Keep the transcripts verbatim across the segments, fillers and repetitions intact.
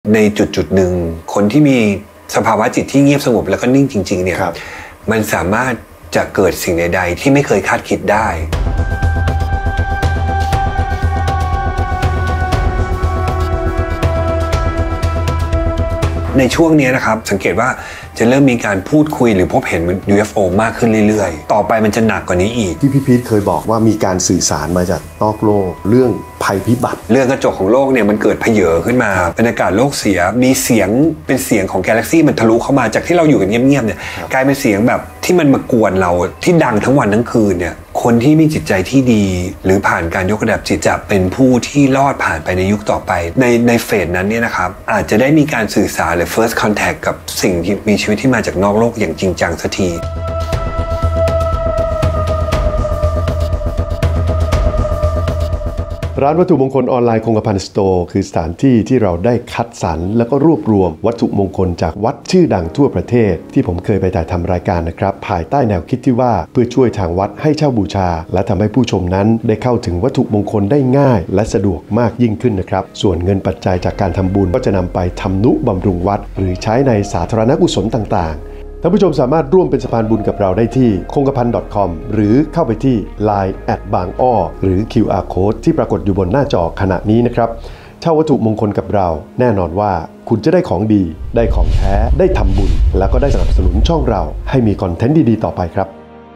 ในจุดจุดหนึ่งคนที่มีสภาวะจิตที่เงียบสงบแล้วก็นิ่งจริงๆเนี่ยมันสามารถจะเกิดสิ่งใดๆที่ไม่เคยคาดคิดได้ในช่วงนี้นะครับสังเกตว่าจะเริ่มมีการพูดคุยหรือพบเห็น ยู เอฟ โอ มากขึ้นเรื่อยๆต่อไปมันจะหนักกว่านี้อีกที่พี่พีทเคยบอกว่ามีการสื่อสารมาจากนอกโลกเรื่องภัยพิบัติเรื่องกระจกของโลกเนี่ยมันเกิดเพเยอขึ้นมาบรรยากาศโลกเสียมีเสียงเป็นเสียงของกาแล็กซี่มันทะลุเข้ามาจากที่เราอยู่กันเงียบๆเนี่ยกลายเป็นเสียงแบบที่มันมากวนเราที่ดังทั้งวันทั้งคืนเนี่ยคนที่มีจิตใจที่ดีหรือผ่านการยกระดับจิตจะเป็นผู้ที่รอดผ่านไปในยุคต่อไปในในเฟสนั้นเนี่ยนะครับอาจจะได้มีการสื่อสารหรือ first contact กับสิ่งที่มีชีวิตที่มาจากนอกโลกอย่างจริงจังสักทีร้านวัตถุมงคลออนไลน์คงกระพันสโตร์คือสถานที่ที่เราได้คัดสรรแล้วก็รวบรวมวัตถุมงคลจากวัดชื่อดังทั่วประเทศที่ผมเคยไปถ่ายทำรายการนะครับภายใต้แนวคิดที่ว่าเพื่อช่วยทางวัดให้เช่าบูชาและทำให้ผู้ชมนั้นได้เข้าถึงวัตถุมงคลได้ง่ายและสะดวกมากยิ่งขึ้นนะครับส่วนเงินปัจจัยจากการทำบุญก็จะนำไปทำนุบำรุงวัดหรือใช้ในสาธารณกุศลต่างๆท่านผู้ชมสามารถร่วมเป็นสะพานบุญกับเราได้ที่คงกระพัน .com หรือเข้าไปที่ ไลน์ แอท บางอ้อหรือ คิว อาร์ Code ที่ปรากฏอยู่บนหน้าจอขณะนี้นะครับเช่าวัตถุมงคลกับเราแน่นอนว่าคุณจะได้ของดีได้ของแท้ได้ทำบุญแล้วก็ได้สนับสนุนช่องเราให้มีคอนเทนต์ดีๆต่อไปครับ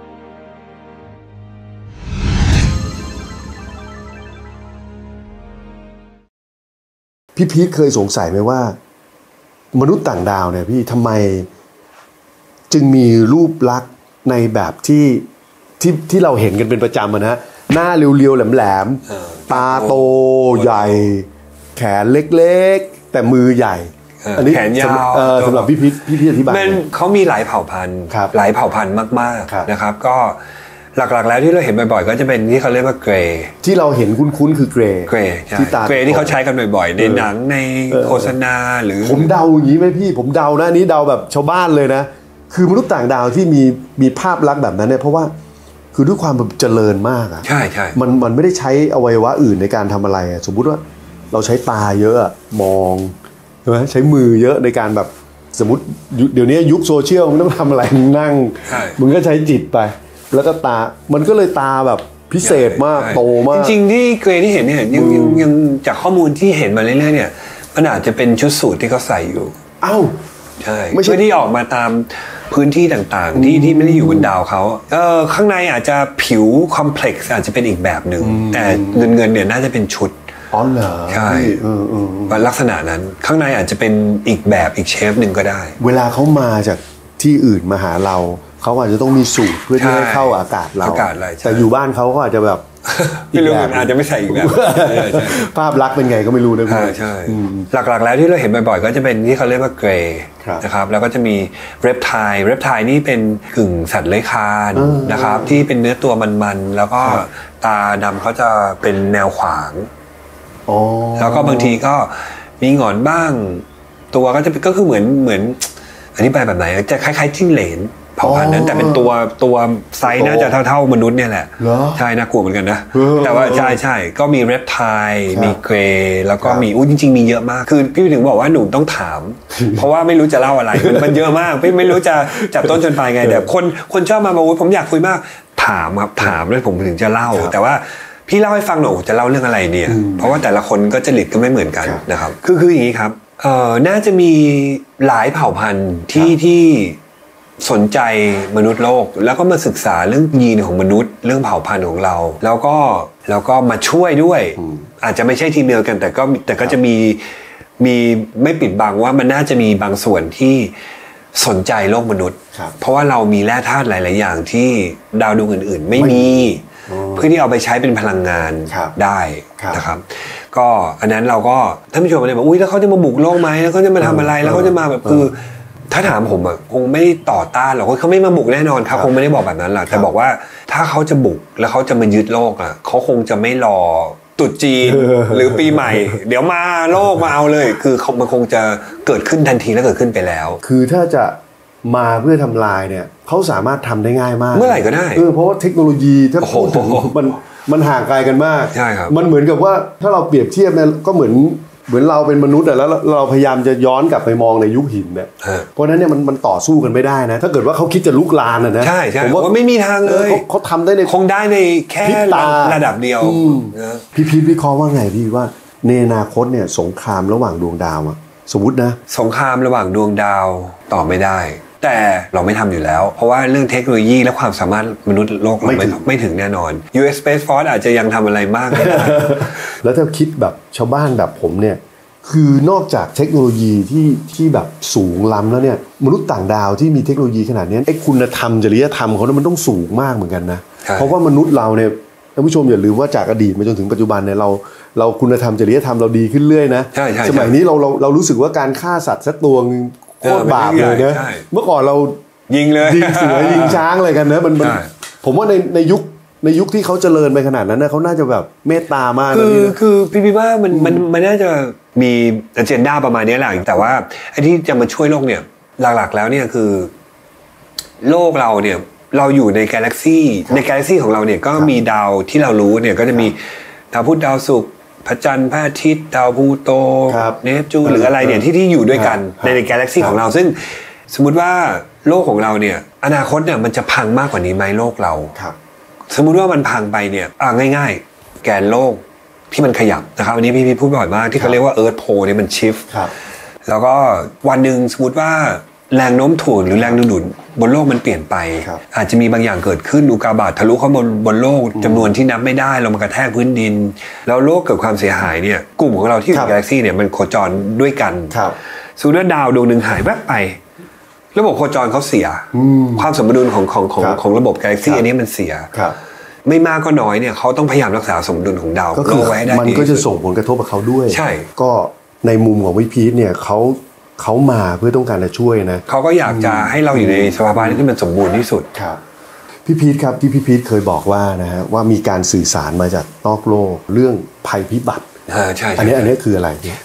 พี่พีทเคยสงสัยไหมว่ามนุษย์ต่างดาวเนี่ยพี่ทำไมจึงมีรูปลักษณ์ในแบบที่ที่ที่เราเห็นกันเป็นประจำนะหน้าเรียวๆแหลมๆตาโตใหญ่แขนเล็กๆแต่มือใหญ่อันนี้แขนยาวสำหรับพี่พีทพี่พีทอธิบายมันเขามีหลายเผ่าพันธุ์หลายเผ่าพันธุ์มากๆนะครับก็หลักๆแล้วที่เราเห็นบ่อยๆก็จะเป็นที่เขาเรียกว่าเกรย์ที่เราเห็นคุ้นๆคือเกรย์เกรย์ที่ตาเกรย์ที่เขาใช้กันบ่อยๆในหนังในโฆษณาหรือผมเดาอย่างนี้ไหมพี่ผมเดานะนี้เดาแบบชาวบ้านเลยนะคือมนุษย์ต่างดาวที่มีมีภาพลักษณ์แบบนั้นเนี่ยเพราะว่าคือด้วยความแบบเจริญมากอ่ะใช่ใช่มันมันไม่ได้ใช้อวัยวะอื่นในการทำอะไรอ่ะสมมุติว่าเราใช้ตาเยอะมองใช่ไหมใช้มือเยอะในการแบบสมมติเดี๋ยวนี้ยุคโซเชียลมันต้องทำอะไรนั่งมึงก็ใช้จิตไปแล้วก็ตามันก็เลยตาแบบพิเศษมากโตมากจริงๆที่เกรย์ที่เห็นเนี่ยยังยังจากข้อมูลที่เห็นมาเรื่อยๆเนี่ยมันอาจจะเป็นชุดสูทที่เขาใส่อยู่อ้าวใช่ไม่ใช่ที่ออกมาตามพื้นที่ต่างๆที่ที่ไม่ได้อยู่บนดาวเขาเออข้างในอาจจะผิวคอมเพล็กซ์อาจจะเป็นอีกแบบหนึ่งแต่เงินเงินเนี่ยน่าจะเป็นชุดอ๋อเหรอใช่ลักษณะนั้นข้างในอาจจะเป็นอีกแบบอีกเชฟหนึ่งก็ได้เวลาเขามาจากที่อื่นมาหาเราเขาอาจจะต้องมีสูตรเพื่อที่ให้เข้าอากาศเราแต่อยู่บ้านเขาก็อาจจะแบบไม่รู้อาจจะไม่ใส่อีกแบบภาพลักษณ์เป็นไงก็ไม่รู้นะใช่หลักๆแล้วที่เราเห็นบ่อยๆก็จะเป็นที่เขาเรียกว่าเกรย์นะครับแล้วก็จะมีเรปไทล์เรปไทล์นี่เป็นกึ่งสัตว์เลื้อยคลานนะครับที่เป็นเนื้อตัวมันๆแล้วก็ตาดำเขาจะเป็นแนวขวางแล้วก็บางทีก็มีหงอนบ้างตัวก็จะก็คือเหมือนเหมือนอธิบายแบบไหนจะคล้ายๆจิ้งเหลนเผ่าพันธุ์นั้นแต่เป็นตัวตัวไซส์น่าจะเท่าๆมนุษย์เนี่ยแหละใช่น่ากลัวเหมือนกันนะแต่ว่าใช่ใช่ก็มีเรปไทล์มีเกรย์แล้วก็มีอู้จริงๆมีเยอะมากคือพี่ถึงบอกว่าหนุ่มต้องถามเพราะว่าไม่รู้จะเล่าอะไรมันเยอะมากไม่ไม่รู้จะจับต้นจนปลายไงแต่คนคนชอบมาบอกว่าผมอยากคุยมากถามครับถามแล้วผมถึงจะเล่าแต่ว่าพี่เล่าให้ฟังหน่อยจะเล่าเรื่องอะไรเนี่ยเพราะว่าแต่ละคนก็จริตก็ไม่เหมือนกันนะครับคือคืออย่างนี้ครับเอ่อน่าจะมีหลายเผ่าพันธุ์ที่ที่สนใจมนุษย์โลกแล้วก็มาศึกษาเรื่องยีนของมนุษย์เรื่องเผ่าพันธุ์ของเราแล้วก็แล้วก็มาช่วยด้วยอาจจะไม่ใช่ทีมเดียวกันแต่ก็แต่ก็จะมีมีไม่ปิดบังว่ามันน่าจะมีบางส่วนที่สนใจโลกมนุษย์เพราะว่าเรามีแร่ธาตุหลายๆอย่างที่ดาวดวงอื่นๆไม่มีเพื่อที่เอาไปใช้เป็นพลังงานได้นะครับก็อันนั้นเราก็ท่านผู้ชมเลยบอกอุ้ยแล้วเขาจะมาบุกโลกไหมแล้วเขาจะมาทำอะไรแล้วเขาจะมาแบบคือถ้าถามผมอ่ะคงไม่ต่อต้านหรอกเขาไม่มาบุกแน่นอนครับคงไม่ได้บอกแบบนั้นหรอกแต่บอกว่าถ้าเขาจะบุกแล้วเขาจะมายึดโลกอ่ะเขาคงจะไม่รอตรุษจีนหรือปีใหม่เดี๋ยวมาโลกมาเอาเลยคือเขามันคงจะเกิดขึ้นทันทีและเกิดขึ้นไปแล้วคือถ้าจะมาเพื่อทำลายเนี่ยเขาสามารถทำได้ง่ายมากเมื่อไหร่ก็ได้เออเพราะว่าเทคโนโลยีถ้าพูดถึงมันมันห่างไกลกันมากใช่ครับมันเหมือนกับว่าถ้าเราเปรียบเทียบเนี่ยก็เหมือนเหมือนเราเป็นมนุษย์อะแล้วเราพยายามจะย้อนกลับไปมองในยุคหินเนี่ยเพราะนั้นเนี่ยมันมันต่อสู้กันไม่ได้นะถ้าเกิดว่าเขาคิดจะลุกลานอะนะใช่ใช่ผมว่าไม่มีทางเลยเขาทำได้ในคงได้ในแค่ระดับเดียวพี่พีทวิเคราะห์ว่าไงพี่ว่าในอนาคตเนี่ยสงครามระหว่างดวงดาวอะสมมตินะสงครามระหว่างดวงดาวต่อไม่ได้แต่เราไม่ทำอยู่แล้วเพราะว่าเรื่องเทคโนโลยีและความสามารถมนุษย์โลกเราไม่ไม่ถึงแน่นอน ยู เอส Space Force อาจจะยังทำอะไรมากไม่ได้แล้วถ้าคิดแบบชาวบ้านแบบผมเนี่ยคือนอกจากเทคโนโลยีที่ที่แบบสูงล้ำแล้วเนี่ยมนุษย์ต่างดาวที่มีเทคโนโลยีขนาดนี้ไอ้คุณธรรมจริยธรรมเขาเนี่ยมันต้องสูงมากเหมือนกันนะเพราะว่ามนุษย์เราเนี่ยท่านผู้ชมอย่าลืมว่าจากอดีตมาจนถึงปัจจุบันเนี่ยเราเราคุณธรรมจริยธรรมเราดีขึ้นเรื่อยนะสมัยนี้เราเราเรารู้สึกว่าการฆ่าสัตว์สักตัวโคตรบาปเลยนะเมื่อก่อนเรายิงเลยยิงเสือยิงช้างอะไรกันเนอะมันผมว่าในในยุคในยุคที่เขาเจริญไปขนาดนั้นนะเขาน่าจะแบบเมตตามากคือคือพี่พี่ว่ามันมันมันน่าจะมีอเจนดาประมาณนี้แหละแต่ว่าไอ้ที่จะมาช่วยโลกเนี่ยหลักๆแล้วเนี่ยคือโลกเราเนี่ยเราอยู่ในกาแล็กซี่ในกาแล็กซี่ของเราเนี่ยก็มีดาวที่เรารู้เนี่ยก็จะมีดาวพุธดาวศุกร์พระจันทร์พระอาทิตย์ดาวพลูโตเนปจูนหรืออะไรเนี่ยที่ที่อยู่ด้วยกันในในกาแล็กซี่ของเราซึ่งสมมุติว่าโลกของเราเนี่ยอนาคตเนี่ยมันจะพังมากกว่านี้ไหมโลกเราสมมุติว่ามันพังไปเนี่ยอ่ะง่ายๆแกนโลกที่มันขยับนะครับอันนี้พี่พี่พูดบ่อยมากที่เขาเรียกว่าเอิร์ธโพลเนี่ยมันชิฟต์แล้วก็วันหนึ่งสมมติว่าแรงโน้มถ่วงหรือแรงดึงดูดบนโลกมันเปลี่ยนไปอาจจะมีบางอย่างเกิดขึ้นอุกกาบาตทะลุเข้าบนบนโลกจำนวนที่นับไม่ได้เรามากระแทกพื้นดินแล้วโลกเกิดความเสียหายเนี่ยกลุ่มของเราที่อยู่ในกาแล็กซี่เนี่ยมันโคจรด้วยกันสมมติว่าดาวดวงหนึ่งหายแวบไประบบโคจรเขาเสียความสมดุลของของของของระบบกาแล็กซี่อันนี้มันเสียไม่มากก็น้อยเนี่ยเขาต้องพยายามรักษาสมดุลของดาวโลกไว้ให้ได้มันก็จะส่งผลกระทบกับเขาด้วยใช่ก็ในมุมของวิพีทเนี่ยเขาเขามาเพื่อต้องการจะช่วยนะเขาก็อยากจะให้เราอยู่ในสภาวะที่มันสมบูรณ์ที่สุดครับพี่พีทครับที่พี่พีทเคยบอกว่านะฮะว่ามีการสื่อสารมาจากนอกโลกเรื่องภัยพิบัติอ่าใช่อันนี้อันนี้คืออะไรเนี่ย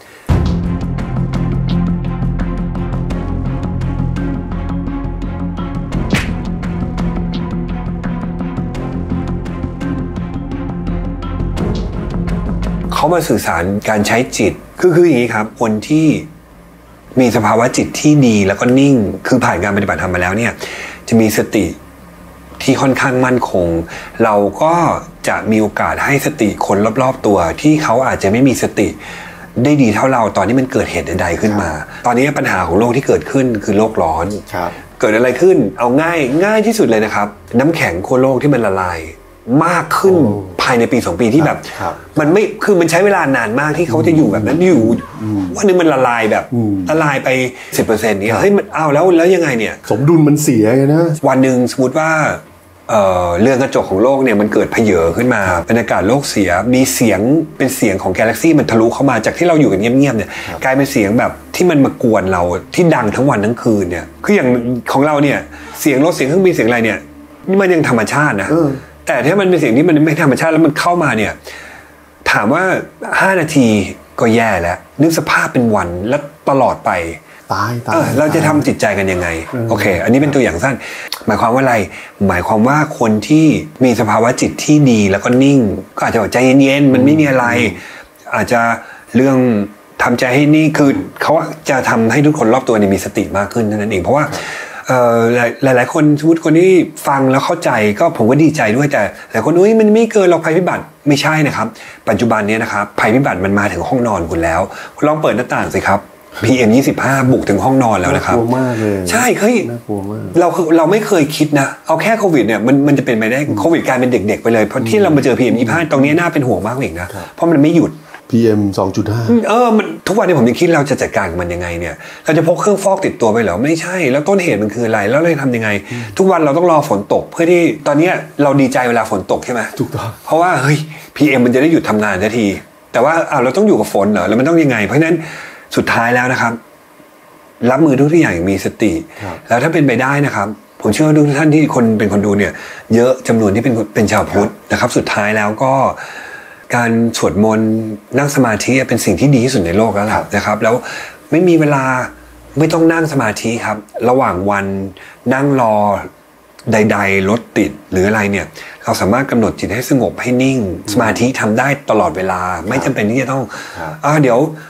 เขามาสื่อสารการใช้จิตคือคืออย่างนี้ครับคนที่มีสภาวะจิตที่ดีแล้วก็นิ่งคือผ่านการปฏิบัติธรรมมาแล้วเนี่ยจะมีสติที่ค่อนข้างมั่นคงเราก็จะมีโอกาสให้สติคนรอบๆตัวที่เขาอาจจะไม่มีสติได้ดีเท่าเราตอนที่มันเกิดเหตุใดๆขึ้นมาตอนนี้ปัญหาของโลกที่เกิดขึ้นคือโลกร้อนเกิดอะไรขึ้นเอาง่ายง่ายที่สุดเลยนะครับน้ำแข็งขั้วโลกที่มันละลายมากขึ้นภายในปีสองปีที่แบบมันไม่คือมันใช้เวลานานมากที่เขาจะอยู่แบบนั้นอยู่วันนึงมันละลายแบบละลายไป สิบเปอร์เซ็นต์ เนี่ยเฮ้ยมันเอาแล้วแล้วยังไงเนี่ยสมดุลมันเสียไงนะวันนึงสมมติว่าเอ่อเรือนกระจกของโลกเนี่ยมันเกิดเพเยอขึ้นมาบรรยากาศโลกเสียมีเสียงเป็นเสียงของกาแล็กซี่มันทะลุเข้ามาจากที่เราอยู่กันเงียบๆเนี่ยกลายเป็นเสียงแบบที่มันมากวนเราที่ดังทั้งวันทั้งคืนเนี่ยคืออย่างของเราเนี่ยเสียงรถเสียงเครื่องบินเสียงอะไรเนี่ยนี่มันยังธรรมชาตินะแต่ถ้ามันเป็นเสียงที่มันไม่ธรรมชาติแล้วมันเข้ามาเนี่ยถามว่าห้านาทีก็แย่แล้วนึกสภาพเป็นวันแล้วตลอดไปตายตายเราจะทำจิตใจกันยังไงโอเคอันนี้เป็นตัวอย่างสั้นหมายความว่าอะไรหมายความว่าคนที่มีสภาวะจิตที่ดีแล้วก็นิ่งก็อาจจะใจเย็นๆมันไม่มีอะไรอาจจะเรื่องทำใจให้นิ่งคือเขาจะทำให้ทุกคนรอบตัวเนี่ยมีสติมากขึ้นนั่นเองเพราะว่าหลายๆคนสมมติคนที่ฟังแล้วเข้าใจก็ผมก็ดีใจด้วยแต่หลายคนอุ้ยมันไม่เกินหรอกภัยพิบัติไม่ใช่นะครับปัจจุบันนี้นะครับภัยพิบัติมันมาถึงห้องนอนคุณแล้วคุณลองเปิดหน้าต่างสิครับ พี เอ็ม ยี่สิบห้า บุกถึงห้องนอนแล้วนะครับน่ากลัวมากเลยใช่เฮ้ยน่ากลัวมากเราเราไม่เคยคิดนะเอาแค่โควิดเนี่ยมันมันจะเป็นไปได้โควิดกลายเป็นเด็กๆไปเลยเพราะที่เรามาเจอ พี เอ็ม ยี่สิบห้า ตรงนี้น่าเป็นห่วงมากอีกนะเพราะมันไม่หยุดพี เอ็ม สองจุดห้าเออมันทุกวันนี้ผมยังคิดเราจะจัดการกับมันยังไงเนี่ยเราจะพกเครื่องฟอกติดตัวไปเหรอไม่ใช่แล้วต้นเหตุมันคืออะไรแล้วเราทำยังไงทุกวันเราต้องรอฝนตกเพื่อที่ตอนนี้เราดีใจเวลาฝนตกใช่ไหมถูกต้องเพราะว่าเฮ้ย พี เอ็ม มันจะได้หยุดทำงานทันทีแต่ว่าอ้าวเราต้องอยู่กับฝนเหรอแล้วมันต้องยังไงเพราะฉะนั้นสุดท้ายแล้วนะครับรับมือทุกอย่างอย่างมีสติแล้วถ้าเป็นไปได้นะครับผมเชื่อว่าทุกท่านที่คนเป็นคนดูเนี่ยเยอะจำนวนที่เป็นเป็นชาวพุทธนะครับสุดท้ายแล้วก็การสวดมนต์นั่งสมาธิเป็นสิ่งที่ดีที่สุดในโลกแล้วนะครับแล้วไม่มีเวลาไม่ต้องนั่งสมาธิครับระหว่างวันนั่งรอใดๆรถติดหรืออะไรเนี่ยเราสามารถกำหนดจิตให้สงบให้นิ่งสมาธิทำได้ตลอดเวลาไม่จำเป็นที่จะต้องอ่าเดี๋ยว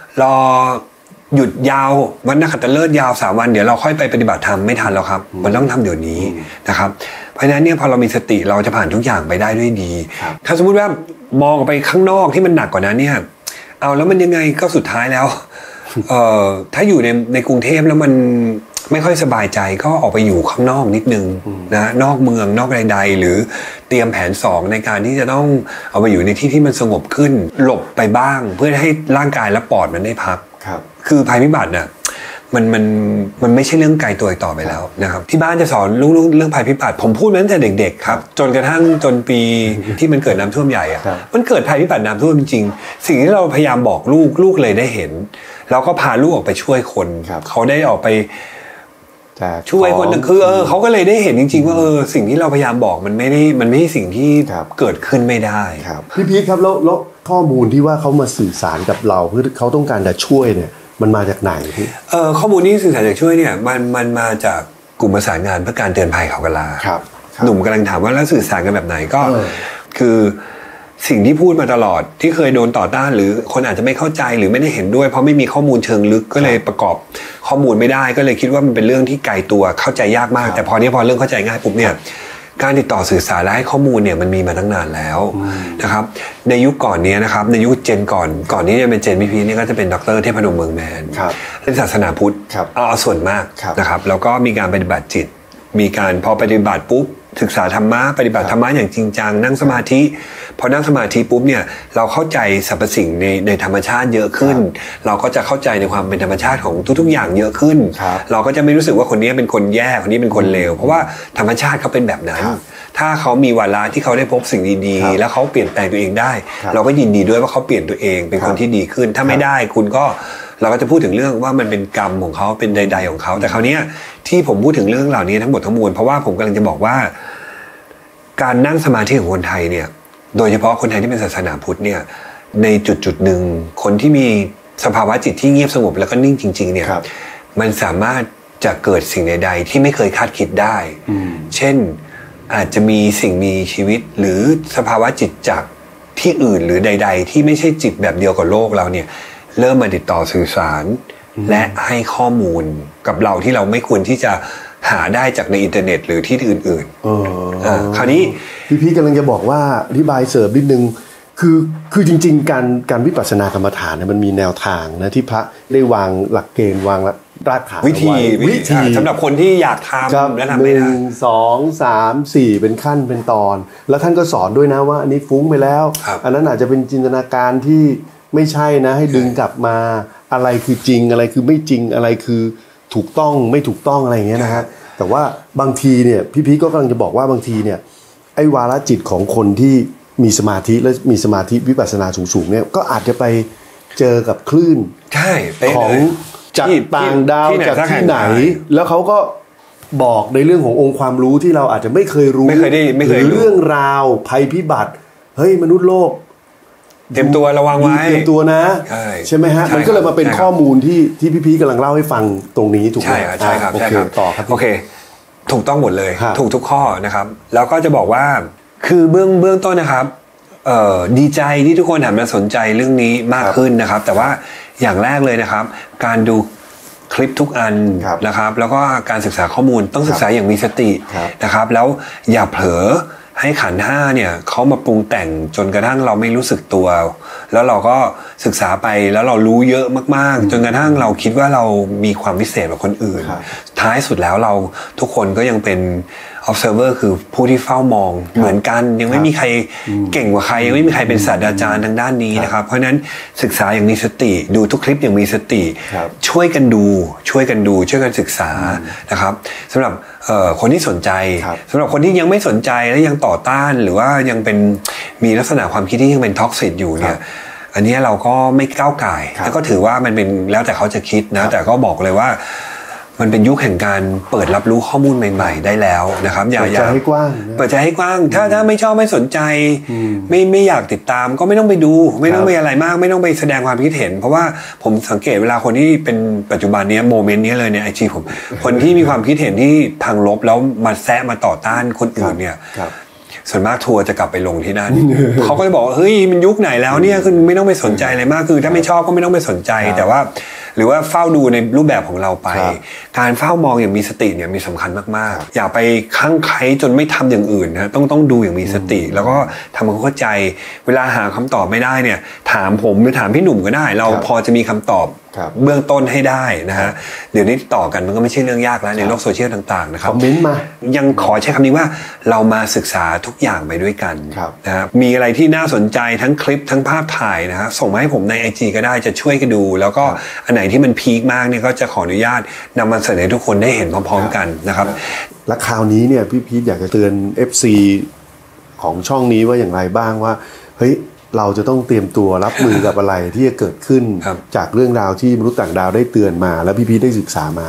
รอหยุดยาววันนักขัตฤกษ์ยาวสามวันเดี๋ยวเราค่อยไปปฏิบัติธรรมไม่ทันแล้วครับมันต้องทำเดี๋ยวนี้นะครับเพราะฉะนั้นเนี่ยพอเรามีสติเราจะผ่านทุกอย่างไปได้ด้วยดีถ้าสมมุติว่ามองไปข้างนอกที่มันหนักกว่านั้นเนี่ยเอาแล้วมันยังไงก็สุดท้ายแล้วเอ่อถ้าอยู่ในในกรุงเทพแล้วมันไม่ค่อยสบายใจก็ออกไปอยู่ข้างนอกนิดนึงนะนอกเมืองนอกใดๆหรือเตรียมแผนสองในการที่จะต้องเอาไปอยู่ในที่ที่มันสงบขึ้นหลบไปบ้างเพื่อให้ร่างกายและปอดมันได้พักคือภัยพิบัติน่ะมันมันมันไม่ใช่เรื่องไกลตัวอีกต่อไปแล้วนะครับที่บ้านจะสอนลูกๆเรื่องภัยพิบัติผมพูดมาตั้งแต่เด็กๆครับจนกระทั่งจนปีที่มันเกิดน้ำท่วมใหญ่อะมันเกิดภัยพิบัติน้ำท่วมจริงๆสิ่งที่เราพยายามบอกลูกลูกเลยได้เห็นเราก็พาลูกออกไปช่วยคนเขาได้ออกไปช่วยคนคือเออเขาก็เลยได้เห็นจริงๆว่าเออสิ่งที่เราพยายามบอกมันไม่ได้มันไม่ใช่สิ่งที่เกิดขึ้นไม่ได้พี่พีทครับแล้วแล้วข้อมูลที่ว่าเขามาสื่อสารกับเราเพื่อเขาต้องการจะช่วยเนี่ยมันมาจากไหนพี่เออข้อมูลนี้สื่อสารจากช่วยเนี่ยมันมันมาจากกลุ่มประสานงานเพื่อการเตือนภัยเขากะลาครับหนุ่มกำลังถามว่าแล้วสื่อสารกันแบบไหนก็คือสิ่งที่พูดมาตลอดที่เคยโดนต่อต้านหรือคนอาจจะไม่เข้าใจหรือไม่ได้เห็นด้วยเพราะไม่มีข้อมูลเชิงลึกก็เลยประกอบข้อมูลไม่ได้ก็เลยคิดว่ามันเป็นเรื่องที่ไกลตัวเข้าใจยากมากแต่พอนี้พอเรื่องเข้าใจง่ายปุ๊บเนี่ยการติดต่อสื่อสารและให้ข้อมูลเนี่ยมันมีมาตั้งนานแล้วนะครับในยุคก่อนนี้นะครับในยุคเจนก่อนก่อนนี้เนี่ยเป็นเจนพี่พีนี่ก็จะเป็นดร.เทพนมเมืองแมนเป็นศาสนาพุทธเอาส่วนมากนะครับแล้วก็มีการปฏิบัติจิตมีการพอปฏิบัติปุ๊บศึกษาธรรมะปฏิบัติธรรมะอย่างจริงจังนั่งสมาธิพอนั่งสมาธิปุ๊บเนี่ยเราเข้าใจสรรพสิ่งในในธรรมชาติเยอะขึ้นเราก็จะเข้าใจในความเป็นธรรมชาติของทุกๆอย่างเยอะขึ้นเราก็จะไม่รู้สึกว่าคนนี้เป็นคนแย่คนนี้เป็นคนเลวเพราะว่าธรรมชาติเขาเป็นแบบนั้นถ้าเขามีวาระที่เขาได้พบสิ่งดีๆแล้วเขาเปลี่ยนแปลงตัวเองได้เราก็ยินดีด้วยว่าเขาเปลี่ยนตัวเองเป็นคนที่ดีขึ้นถ้าไม่ได้คุณก็เราก็จะพูดถึงเรื่องว่ามันเป็นกรรมของเขาเป็นใดๆของเขาแต่คราวนี้ที่ผมพูดถึงเรื่องเหล่านี้ทั้งหมดทั้งมวลเพราะว่าผมกำลังจะบอกว่าการนั่งสมาธิของคนไทยเนี่ยโดยเฉพาะคนไทยที่เป็นศาสนาพุทธเนี่ยในจุดจุดหนึ่งคนที่มีสภาวะจิตที่เงียบสงบแล้วก็นิ่งจริงๆเนี่ยมันสามารถจะเกิดสิ่งใดๆที่ไม่เคยคาดคิดได้เช่นอาจจะมีสิ่งมีชีวิตหรือสภาวะจิตจากที่อื่นหรือใดๆที่ไม่ใช่จิตแบบเดียวกับโลกเราเนี่ยเริ่มมาติดต่อสื่อสารและให้ข้อมูลกับเราที่เราไม่ควรที่จะหาได้จากในอินเทอร์เน็ตหรือที่อื่นๆเออคราวนี้พี่พี่กำลังจะบอกว่าอธิบายเสริมนิดนึงคือคือจริงๆการการวิปัสสนากรรมฐานเนี่ยมันมีแนวทางนะที่พระได้วางหลักเกณฑ์วางรากฐานวิธีวิธีสำหรับคนที่อยากทำและทำไม่ได้หนึ่งสองสามสี่เป็นขั้นเป็นตอนแล้วท่านก็สอนด้วยนะว่าอันนี้ฟุ้งไปแล้วอันนั้นอาจจะเป็นจินตนาการที่ไม่ใช่นะให้ดึงกลับมาอะไรคือจริงอะไรคือไม่จริงอะไรคือถูกต้องไม่ถูกต้องอะไรอย่างเงี้ยนะฮะแต่ว่าบางทีเนี่ยพี่พีก็กำลังจะบอกว่าบางทีเนี่ยไอ้วาระจิตของคนที่มีสมาธิและมีสมาธิวิปัสสนาสูงๆเนี่ยก็อาจจะไปเจอกับคลื่นของจากต่างดาวจากที่ไหนแล้วเขาก็บอกในเรื่องขององค์ความรู้ที่เราอาจจะไม่เคยรู้ไม่เคยได้ไม่เคยรู้เรื่องราวภัยพิบัติเฮ้ยมนุษย์โลกเตรียมตัวระวังไว้เตรียมตัวนะใช่ไหมฮะมันก็เลยมาเป็นข้อมูลที่ที่พี่พีกำลังเล่าให้ฟังตรงนี้ถูกไหมใช่ครับใช่ครับต่อครับโอเคถูกต้องหมดเลยถูกทุกข้อนะครับแล้วก็จะบอกว่าคือเบื้องเบื้องต้นนะครับเอ่อดีใจที่ทุกคนหันมาสนใจเรื่องนี้มากขึ้นนะครับแต่ว่าอย่างแรกเลยนะครับการดูคลิปทุกอันนะครับแล้วก็การศึกษาข้อมูลต้องศึกษาอย่างมีสตินะครับแล้วอย่าเผลอให้ขันธ์ห้าเนี่ยเขามาปรุงแต่งจนกระทั่งเราไม่รู้สึกตัวแล้วเราก็ศึกษาไปแล้วเรารู้เยอะมากๆจนกระทั่งเราคิดว่าเรามีความพิเศษกว่าคนอื่นท้ายสุดแล้วเราทุกคนก็ยังเป็น observer คือผู้ที่เฝ้ามองเหมือนกันยังไม่มีใครเก่งกว่าใครยังไม่มีใครเป็นศาสตราจารย์ทางด้านนี้นะครับเพราะฉะนั้นศึกษาอย่างมีสติดูทุกคลิปอย่างมีสติช่วยกันดูช่วยกันดูช่วยกันศึกษานะครับสำหรับคนที่สนใจสำหรับคนที่ยังไม่สนใจและยังต่อต้านหรือว่ายังเป็นมีลักษณะความคิดที่ยังเป็นท็อกซิกอยู่เนี่ยอันนี้เราก็ไม่ก้าวก่ายแล้วก็ถือว่ามันเป็นแล้วแต่เขาจะคิดนะแต่ก็บอกเลยว่ามันเป็นยุคแห่งการเปิดรับรู้ข้อมูลใหม่ๆได้แล้วนะครับอย่าอย่าให้กว้างเปิดใจให้กว้างถ้าถ้าไม่ชอบไม่สนใจไม่ไม่อยากติดตามก็ไม่ต้องไปดูไม่ต้องไปอะไรมากไม่ต้องไปแสดงความคิดเห็นเพราะว่าผมสังเกตเวลาคนที่เป็นปัจจุบันนี้โมเมนต์นี้เลยในไอจีผมคนที่มีความคิดเห็นที่ทางลบแล้วมาแซะมาต่อต้านคนอื่นเนี่ยส่วนมากทัวร์จะกลับไปลงที่นั่น เขาก็จะบอกเฮ้ยมันยุคไหนแล้วเนี่ยคือไม่ต้องไปสนใจอะไรมากคือถ้าไม่ชอบก็ไม่ต้องไปสนใจแต่ว่าหรือว่าเฝ้าดูในรูปแบบของเราไปการเฝ้ามองอย่างมีสติเนี่ยมีสำคัญมากๆอย่าไปคลั่งไคล้จนไม่ทำอย่างอื่นนะต้องต้องดูอย่างมีสติแล้วก็ทำความเข้าใจเวลาหาคำตอบไม่ได้เนี่ยถามผมหรือถามพี่หนุ่มก็ได้เราพอจะมีคำตอบเบื้องต้นให้ได้นะฮะเดี๋ยวนี้ต่อกันมันก็ไม่ใช่เรื่องยากแล้วในโลกโซเชียลต่างๆนะครับคอมเมนต์มายังขอใช้คำนี้ว่าเรามาศึกษาทุกอย่างไปด้วยกันนะครับมีอะไรที่น่าสนใจทั้งคลิปทั้งภาพถ่ายนะฮะส่งมาให้ผมใน ไอ จี ก็ได้จะช่วยกันดูแล้วก็อันไหนที่มันพีคมากเนี่ยก็จะขออนุญาตนำมาเสนอทุกคนได้เห็นพร้อมๆกันนะครับและคราวนี้เนี่ยพี่พีทอยากจะเตือน เอฟ ซี ของช่องนี้ว่าอย่างไรบ้างว่าเฮ้ยเราจะต้องเตรียมตัวรับมือกับอะไรที่จะเกิดขึ้นจากเรื่องราวที่มนุษย์ต่างดาวได้เตือนมาและพี่พีทได้ศึกษามา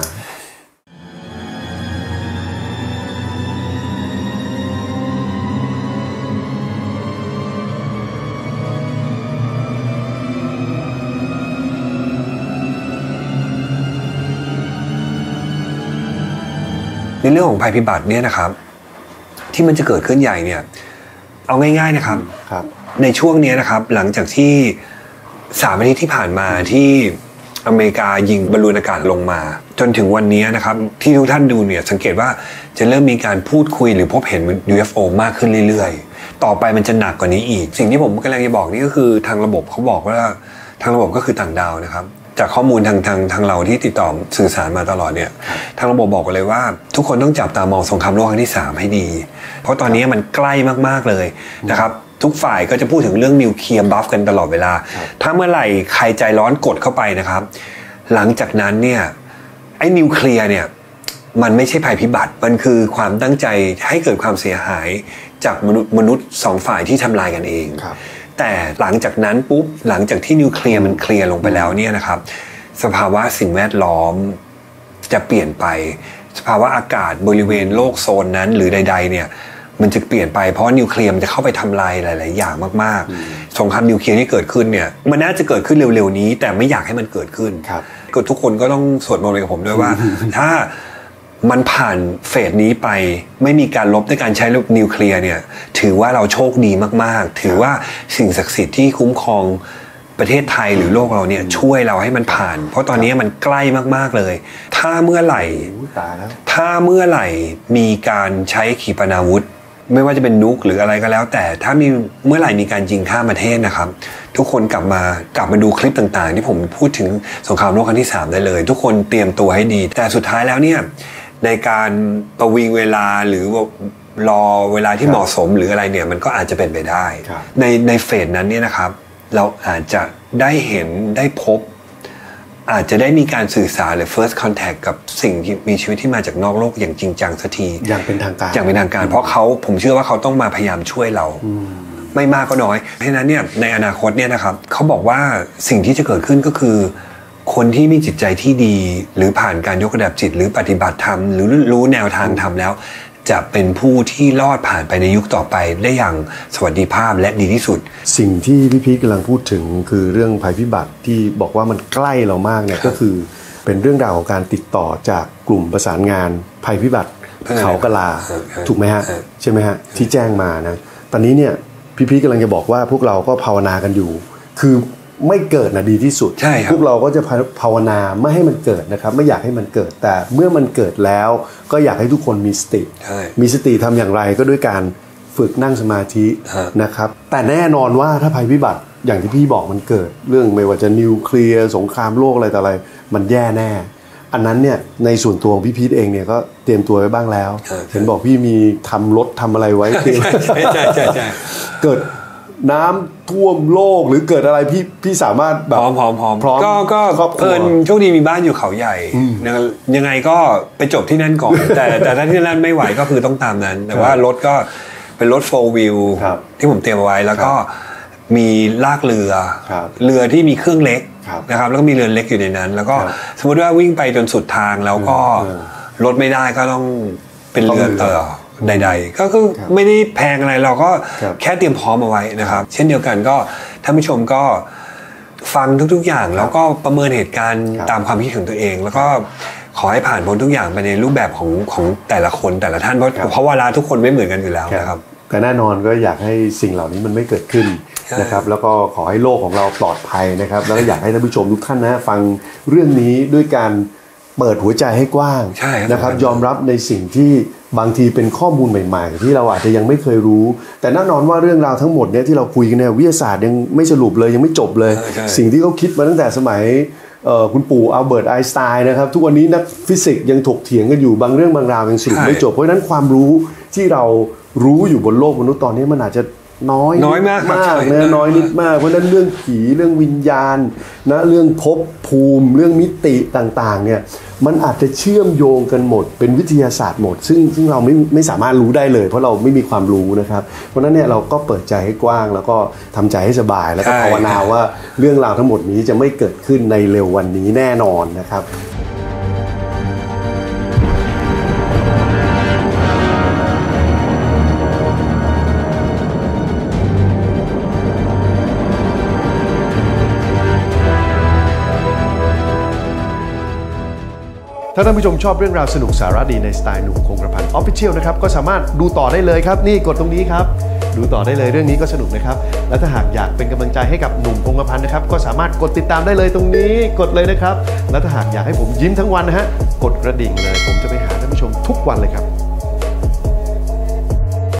ในเรื่องของภัยพิบัติเนี่ยนะครับที่มันจะเกิดขึ้นใหญ่เนี่ยเอาง่ายๆนะครับในช่วงนี้นะครับหลังจากที่สามอาทิตย์ที่ผ่านมาที่อเมริกายิงบอลลูนอากาศลงมาจนถึงวันนี้นะครับที่ทุกท่านดูเนี่ยสังเกตว่าจะเริ่มมีการพูดคุยหรือพบเห็น ยู เอฟ โอ มากขึ้นเรื่อยๆต่อไปมันจะหนักกว่านี้อีกสิ่งที่ผมกำลังจะบอกนี่ก็คือทางระบบเขาบอกว่าทางระบบก็คือต่างดาวนะครับจากข้อมูลทางทางทางเราที่ติดต่อสื่อสารมาตลอดเนี่ยทางระบบบอกกันเลยว่าทุกคนต้องจับตามองสงครามโลกครั้งที่สามให้ดีเพราะตอนนี้มันใกล้มากๆเลยนะครับทุกฝ่ายก็จะพูดถึงเรื่องนิวเคลียร์บัฟกันตลอดเวลาถ้าเมื่อไหร่ใครใจร้อนกดเข้าไปนะครับหลังจากนั้นเนี่ยไอ้นิวเคลียร์เนี่ยมันไม่ใช่ภัยพิบัติมันคือความตั้งใจให้เกิดความเสียหายจากมนุษย์มนุษย์สองฝ่ายที่ทำลายกันเองแต่หลังจากนั้นปุ๊บหลังจากที่นิวเคลียร์มันเคลียร์ลงไปแล้วเนี่ยนะครับสภาวะสิ่งแวดล้อมจะเปลี่ยนไปสภาวะอากาศบริเวณโลกโซนนั้นหรือใดๆเนี่ยมันจะเปลี่ยนไปเพราะนิวเคลียร์มันจะเข้าไปทำลายหลายๆอย่างมากๆสงครามนิวเคลียร์ที่เกิดขึ้นเนี่ยมันน่าจะเกิดขึ้นเร็วๆนี้แต่ไม่อยากให้มันเกิดขึ้นก็ทุกคนก็ต้องสวดมนต์ไปกับผมด้วยว่าถ้ามันผ่านเฟสนี้ไปไม่มีการลบด้วยการใช้นิวเคลียร์เนี่ยถือว่าเราโชคดีมากๆถือว่าสิ่งศักดิ์สิทธิ์ที่คุ้มครองประเทศไทยหรือโลกเราเนี่ยช่วยเราให้มันผ่านเพราะตอนนี้มันใกล้มากๆเลยถ้าเมื่อไหร่ถ้าเมื่อไหร่มีการใช้ขีปนาวุธไม่ว่าจะเป็นนุกหรืออะไรก็แล้วแต่ถ้ามีเมื่อไหร่มีการยิงข้ามประเทศนะครับทุกคนกลับมากลับมาดูคลิปต่างๆที่ผมพูดถึงสงครามโลกครั้งที่สามได้เลยทุกคนเตรียมตัวให้ดีแต่สุดท้ายแล้วเนี่ยในการประวิงเวลาหรือรอเวลาที่เหมาะสมหรืออะไรเนี่ยมันก็อาจจะเป็นไปได้ในในเฟสนั้นเนี่ยนะครับเราอาจจะได้เห็นได้พบอาจจะได้มีการสื่อสารหรือ first contact กับสิ่งที่มีชีวิตที่มาจากนอกโลกอย่างจริงจังสักทีอย่างเป็นทางการอย่างเป็นทางการเพราะเขาผมเชื่อว่าเขาต้องมาพยายามช่วยเราไม่มากก็น้อยเพราะฉะนั้นเนี่ยในอนาคตเนี่ยนะครับเขาบอกว่าสิ่งที่จะเกิดขึ้นก็คือคนที่มีจิตใจที่ดีหรือผ่านการยกระดับจิตหรือปฏิบัติธรรมหรือรู้แนวทางธรรมแล้วจะเป็นผู้ที่รอดผ่านไปในยุคต่อไปได้อย่างสวัสดิภาพและดีที่สุดสิ่งที่พี่พีทกำลังพูดถึงคือเรื่องภัยพิบัติที่บอกว่ามันใกล้เรามากเนี่ยก็คือเป็นเรื่องราวของการติดต่อจากกลุ่มประสานงานภัยพิบัติเขากะลาถูกไหมฮะใช่ไหมฮะที่แจ้งมานะตอนนี้เนี่ยพี่พีทกำลังจะบอกว่าพวกเราก็ภาวนากันอยู่คือไม่เกิดนะดีที่สุดพวกเราก็จะภาวนาไม่ให้มันเกิดนะครับไม่อยากให้มันเกิดแต่เมื่อมันเกิดแล้วก็อยากให้ทุกคนมีสติมีสติทำอย่างไรก็ด้วยการฝึกนั่งสมาธินะครับแต่แน่นอนว่าถ้าภัยพิบัติอย่างที่พี่บอกมันเกิดเรื่องไม่ว่าจะนิวเคลียร์สงครามโลกอะไรต่ออะไรมันแย่แน่อันนั้นเนี่ยในส่วนตัวของพี่พีทเองเนี่ยก็เตรียมตัวไว้บ้างแล้วเห็นบอกพี่มีทำรถทำอะไรไว้เตรียมใช่ใช่ใช่ใช่เกิดน้ำท่วมโลกหรือเกิดอะไรพี่พี่สามารถแบบพร้อมพร้อมพร้อมพร้อมก็ก็เอิญโชคดีมีบ้านอยู่เขาใหญ่ยังไงก็ไปจบที่นั่นก่อนแต่แต่ถ้าที่นั่นไม่ไหวก็คือต้องตามนั้นแต่ว่ารถก็เป็นรถ โฟร์ วีล ที่ผมเตรียมเอาไว้แล้วก็มีลากเรือเรือที่มีเครื่องเล็กนะครับแล้วก็มีเรือเล็กอยู่ในนั้นแล้วก็สมมติว่าวิ่งไปจนสุดทางแล้วก็รถไม่ได้ก็ต้องเป็นเรือต่อใดๆก็คือไม่ได้แพงอะไรเราก็แค่เตรียมพร้อมเอาไว้นะครับเช่นเดียวกันก็ท่านผู้ชมก็ฟังทุกๆอย่างแล้วก็ประเมินเหตุการณ์ตามความคิดของตัวเองแล้วก็ขอให้ผ่านพ้นทุกอย่างไปในรูปแบบของของแต่ละคนแต่ละท่านเพราะเพราะเวลาทุกคนไม่เหมือนกันอยู่แล้วนะครับแต่แน่นอนก็อยากให้สิ่งเหล่านี้มันไม่เกิดขึ้นนะครับแล้วก็ขอให้โลกของเราปลอดภัยนะครับแล้วก็อยากให้ท่านผู้ชมทุกท่านนะฟังเรื่องนี้ด้วยการเปิดหัวใจให้กว้างนะครับยอมรับในสิ่งที่บางทีเป็นข้อมูลใหม่ๆที่เราอาจจะยังไม่เคยรู้แต่แน่นอนว่าเรื่องราวทั้งหมดเนี่ยที่เราคุยกันเนี่ยวิทยาศาสตร์ยังไม่สรุปเลยยังไม่จบเลยสิ่งที่เขาคิดมาตั้งแต่สมัยคุณปู่อัลเบิร์ตไอน์สไตน์นะครับทุกวันนี้นักฟิสิกส์ยังถกเถียงกันอยู่บางเรื่องบางราวยังสรุปไม่จบเพราะฉะนั้นความรู้ที่เรารู้อยู่บนโลกมนุษย์ตอนนี้มันอาจจะน้อยน้อยมากมากนะน้อยนิดมากเพราะฉะนั้นเรื่องผีเรื่องวิญญาณนะเรื่องภพภูมิเรื่องมิติต่างๆเนี่ยมันอาจจะเชื่อมโยงกันหมดเป็นวิทยาศาสตร์หมดซึ่งซึ่งเราไม่ไม่สามารถรู้ได้เลยเพราะเราไม่มีความรู้นะครับเพราะฉะนั้นเนี่ยเราก็เปิดใจให้กว้างแล้วก็ทำใจให้สบายแล้วก็ภาวนาว่าเรื่องราวทั้งหมดนี้จะไม่เกิดขึ้นในเร็ววันนี้แน่นอนนะครับถ้าท่านผู้ชมชอบเรื่องราวสนุกสาระดีในสไตล์หนุ่มคงกระพัน Official นะครับก็สามารถดูต่อได้เลยครับนี่กดตรงนี้ครับดูต่อได้เลยเรื่องนี้ก็สนุกนะครับและถ้าหากอยากเป็นกำลังใจให้กับหนุ่มคงกระพันนะครับก็สามารถกดติดตามได้เลยตรงนี้กดเลยนะครับและถ้าหากอยากให้ผมยิ้มทั้งวันนะฮะกดกระดิ่งเลยผมจะไปหาท่านผู้ชมทุกวันเลยครับ